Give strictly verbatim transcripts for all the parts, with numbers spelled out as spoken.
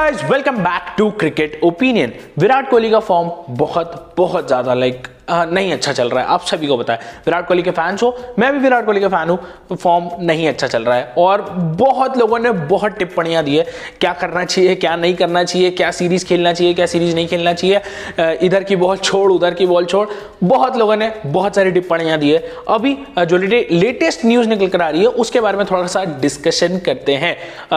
Guys, welcome back to cricket opinion. Virat Kohli का form बहुत बहुत ज्यादा लाइक नहीं अच्छा चल रहा है। आप सभी को पता है, विराट कोहली के फैंस हो, मैं भी विराट कोहली का फैन हूं। फॉर्म नहीं अच्छा चल रहा है और बहुत लोगों ने बहुत टिप्पणियां दी है, क्या करना चाहिए, क्या नहीं करना चाहिए, क्या सीरीज खेलना चाहिए, क्या सीरीज नहीं खेलना चाहिए, इधर की बॉल छोड़, उधर की बॉल छोड़। बहुत लोगों ने बहुत सारी टिप्पणियां दी है। अभी जो लेटेस्ट न्यूज निकल कर आ रही है उसके बारे में थोड़ा सा डिस्कशन करते हैं।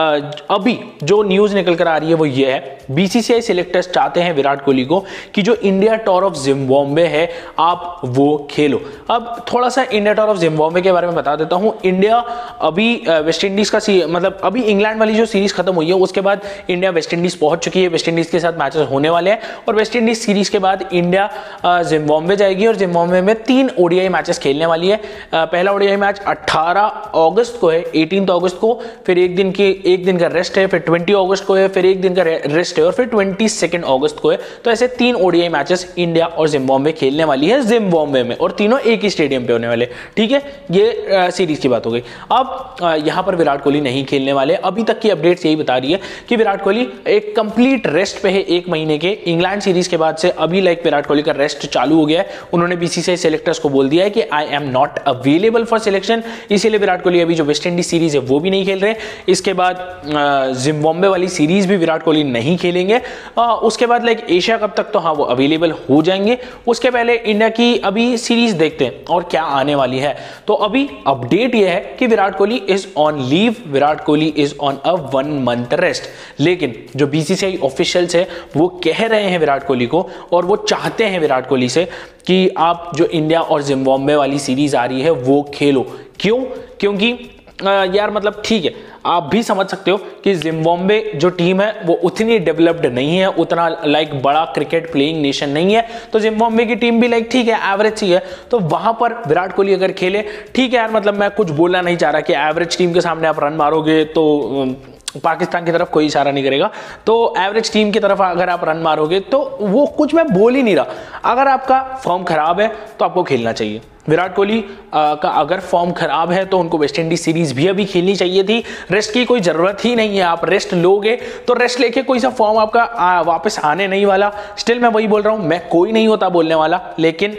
अभी जो न्यूज निकल कर आ रही है वो ये है, बीसीसीआई सिलेक्टर्स चाहते हैं विराट कोहली को कि जो इंडिया टूर ऑफ जिम्बाब्वे है आप वो खेलो। अब थोड़ा सा इंडिया टूर ऑफ जिम्बाब्वे के बारे में बता देता हूं। इंडिया अभी वेस्ट इंडीज का मतलब अभी इंग्लैंड वाली जो सीरीज खत्म हुई है उसके बाद इंडिया वेस्ट इंडीज पहुंच चुकी है। वेस्ट इंडीज के साथ मैचेस होने वाले हैं और वेस्ट इंडीज सीरीज के बाद इंडिया जिम्बाब्वे जाएगी और जिम्बाब्वे में तीन ओडीआई मैचेस खेलने वाली है। पहला ओडीआई मैच अठारह अगस्त को है, अठारह अगस्त को, फिर एक दिन के एक दिन का रेस्ट है, फिर बीस अगस्त को है, फिर एक दिन का रेस्ट है और फिर बाईस अगस्त को है। तो ऐसे तीन ओडीआई मैचेस इंडिया और जिम्बाब्वे खेलने वाली है जिम्बाब्वे में, और तीनों एक ही स्टेडियम पे होने वाले। ठीक है, ये आ, सीरीज की बात हो गई। अब यहां पर विराट कोहली नहीं खेलने वाले। अभी तक की अपडेट्स यही बता रही है कि विराट कोहली एक कंप्लीट रेस्ट पे है एक महीने के। इंग्लैंड सीरीज के बाद से अभी लाइक विराट कोहली का रेस्ट चालू हो गया है। उन्होंने बीसीसीआई सिलेक्टर्स को बोल दिया है कि I am not available for selection, इसीलिए विराट कोहली अभी जो वेस्ट इंडीज सीरीज है वो भी नहीं खेल रहे। इसके बाद जिम्बाब्वे वाली सीरीज भी विराट कोहली नहीं खेलेंगे। आ, उसके बाद लाइक एशिया कप तक तो हाँ वो अवेलेबल हो जाएंगे। उसके पहले इंडिया की अभी सीरीज देखते हैं और क्या आने वाली है। तो अभी अपडेट यह है कि Virat Kohli is on leave, Virat Kohli is on a one month rest. लेकिन जो बीसीसीआई ऑफिशियल्स है वो कह रहे हैं विराट कोहली को, और वो चाहते हैं विराट कोहली से कि आप जो इंडिया और जिम्बाब्वे वाली सीरीज आ रही है वो खेलो। क्यों? क्योंकि यार मतलब ठीक है, आप भी समझ सकते हो कि जिम्बाब्वे जो टीम है वो उतनी डेवलप्ड नहीं है, उतना लाइक बड़ा क्रिकेट प्लेइंग नेशन नहीं है। तो जिम्बाब्वे की टीम भी लाइक ठीक है, एवरेज सी है। तो वहां पर विराट कोहली अगर खेले, ठीक है यार, मतलब मैं कुछ बोलना नहीं चाह रहा कि एवरेज टीम के सामने आप रन मारोगे तो पाकिस्तान की तरफ कोई इशारा नहीं करेगा, तो एवरेज टीम की तरफ अगर आप रन मारोगे तो वो कुछ मैं बोल ही नहीं रहा। अगर आपका फॉर्म खराब है तो आपको खेलना चाहिए। विराट कोहली का अगर फॉर्म खराब है तो उनको वेस्ट इंडीज सीरीज भी अभी खेलनी चाहिए थी। रेस्ट की कोई जरूरत ही नहीं है। आप रेस्ट लोगे तो रेस्ट लेके कोई सा फॉर्म आपका आ, वापस आने नहीं वाला। स्टिल मैं वही बोल रहा हूं, मैं कोई नहीं होता बोलने वाला, लेकिन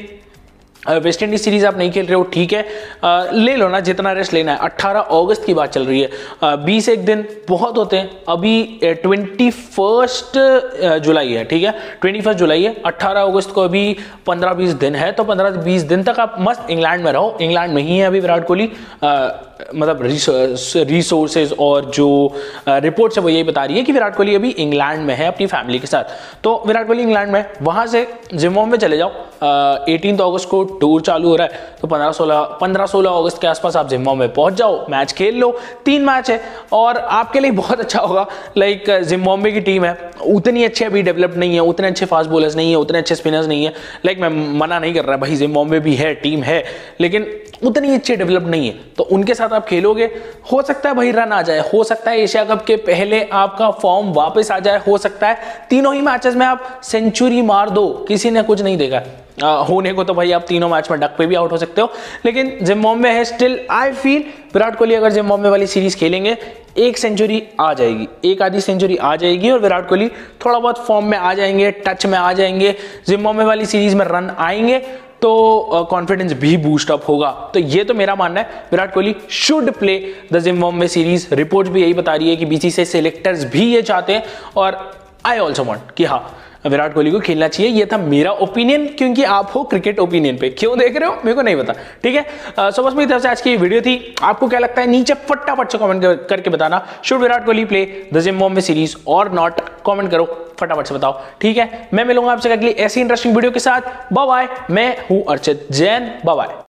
वेस्ट इंडीज सीरीज आप नहीं खेल रहे हो, ठीक है, आ, ले लो ना जितना रेस्ट लेना है। अठारह अगस्त की बात चल रही है, बीस एक दिन बहुत होते हैं। अभी ट्वेंटी फर्स्ट जुलाई है, ठीक है, ट्वेंटी फर्स्ट जुलाई है। अठारह अगस्त को अभी पंद्रह बीस दिन है, तो पंद्रह बीस दिन तक आप मस्त इंग्लैंड में रहो। इंग्लैंड में ही है अभी विराट कोहली। मतलब रिसोर्सेज और जो रिपोर्ट्स है वो यही बता रही है कि विराट कोहली अभी इंग्लैंड में है अपनी फैमिली के साथ। तो विराट कोहली इंग्लैंड में, वहां से जिम्बाब्वे में चले जाओ। अठारह अगस्त को टूर चालू हो रहा है, तो पंद्रह सोलह पंद्रह सोलह अगस्त के आसपास आप जिम्बाब्वे में पहुंच जाओ, मैच खेल लो। तीन मैच है और आपके लिए बहुत अच्छा होगा। लाइक जिम्बाब्वे की टीम है, उतनी अच्छी अभी डेवलप नहीं है, उतने अच्छे फास्ट बॉलर्स नहीं है, उतने अच्छे स्पिनर्स नहीं है। लाइक मैं मना नहीं कर रहा भाई, जिम्बाब्वे भी है, टीम है, लेकिन उतनी अच्छी डेवलप नहीं है। तो उनके साथ आप खेलोगे, हो सकता है भाई रन आ जाए, हो सकता है एशिया कप के पहले आपका फॉर्म वापस आ जाए, हो सकता है तीनों ही मैचेस में आप सेंचुरी मार दो। किसी ने कुछ नहीं देखा आ, होने को तो भाई आप तीनों मैच में डक पे भी आउट हो सकते हो, लेकिन जिम्बाब्वे है। Still I feel Virat Kohli अगर जिम्बाब्वे वाली सीरीज खेलेंगे, एक सेंचुरी आ जाएगी, एक आधी सेंचुरी आ जाएगी और विराट कोहली थोड़ा बहुत फॉर्म में आ जाएंगे, टच में आ जाएंगे। जिम्बाब्वे वाली सीरीज में रन आएंगे तो कॉन्फिडेंस uh, भी बूस्ट अप होगा। तो ये तो मेरा मानना है, Virat Kohli should play the Zimbabwe series. Report भी यही बता रही है कि बीसीसीआई सिलेक्टर्स भी ये चाहते हैं, और आई ऑल्सो वांट कि हाँ विराट कोहली को खेलना चाहिए। ये था मेरा ओपिनियन, क्योंकि आप हो क्रिकेट ओपिनियन पे। क्यों देख रहे हो मेरे को नहीं पता, ठीक है। सो बस मेरी तरफ से आज की वीडियो थी। आपको क्या लगता है नीचे फटाफट से कमेंट कर, करके बताना, should Virat Kohli play the Zimbabwe series और नॉट। कमेंट करो, फटाफट से बताओ, ठीक है। मैं मिलूंगा आपसे अगली ऐसी इंटरेस्टिंग वीडियो के साथ। Bye bye. मैं हूं अर्चित जैन, बाय बाय।